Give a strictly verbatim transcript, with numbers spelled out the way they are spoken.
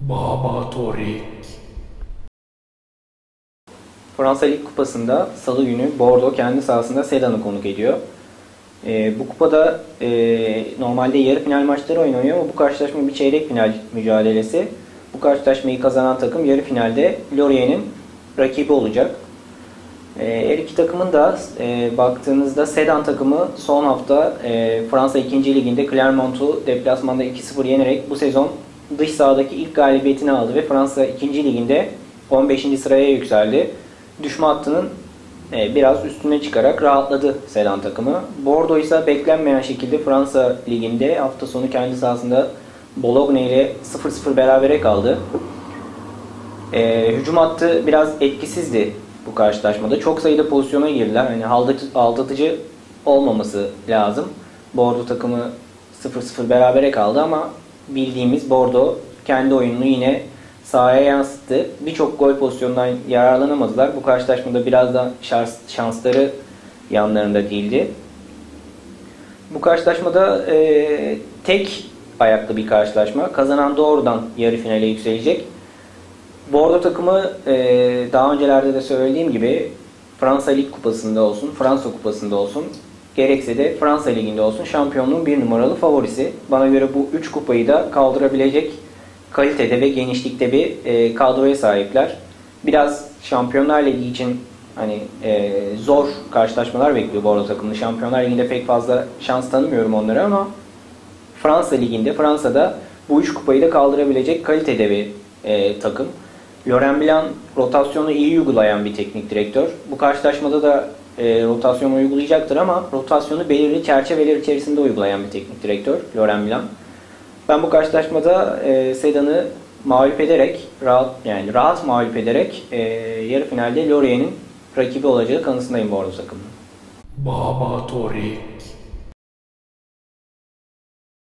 Baba Torik. Fransa Lig Kupası'nda Salı günü Bordeaux kendi sahasında Sedan'ı konuk ediyor. E, bu kupada e, normalde yarı final maçları oynanıyor ama bu karşılaşma bir çeyrek final mücadelesi. Bu karşılaşmayı kazanan takım yarı finalde Lorient'in rakibi olacak. E, her iki takımın da e, baktığınızda Sedan takımı son hafta e, Fransa ikinci Ligi'nde Clermont'u deplasmanda iki sıfır yenerek bu sezon dış sahadaki ilk galibiyetini aldı ve Fransa ikinci Ligi'nde on beşinci sıraya yükseldi. Düşme hattının e, biraz üstüne çıkarak rahatladı Sedan takımı. Bordeaux ise beklenmeyen şekilde Fransa Ligi'nde hafta sonu kendi sahasında Bologna ile sıfır sıfır berabere kaldı. E, hücum hattı biraz etkisizdi bu karşılaşmada. Çok sayıda pozisyona girdiler. Yani aldatıcı olmaması lazım. Bordeaux takımı sıfır sıfır berabere kaldı ama bildiğimiz Bordeaux kendi oyununu yine sahaya yansıttı. Birçok gol pozisyonundan yararlanamadılar. Bu karşılaşmada biraz da şans, şansları yanlarında değildi. Bu karşılaşmada e, tek ayaklı bir karşılaşma. Kazanan doğrudan yarı finale yükselecek. Bordeaux takımı e, daha öncelerde de söylediğim gibi Fransa Lig Kupası'nda olsun, Fransa Kupası'nda olsun, gerekse de Fransa Ligi'nde olsun şampiyonluğun bir numaralı favorisi. Bana göre bu üç kupayı da kaldırabilecek kalitede ve genişlikte bir e, kadroya sahipler. Biraz Şampiyonlar Ligi için hani e, zor karşılaşmalar bekliyor Bordeaux takımını. Şampiyonlar Ligi'nde pek fazla şans tanımıyorum onlara ama Fransa Ligi'nde, Fransa'da bu üç kupayı da kaldırabilecek kalitede bir e, takım. Laurent Blanc rotasyonu iyi uygulayan bir teknik direktör. Bu karşılaşmada da e, rotasyonu uygulayacaktır ama rotasyonu belirli çerçeveler içerisinde uygulayan bir teknik direktör Laurent Blanc. Ben bu karşılaşmada e, Sedan'ı mağlup ederek, rahat yani rahat mağlup ederek e, yarı finalde Lorient'in rakibi olacağı kanısındayım Bordeaux takımının. Baba Torik.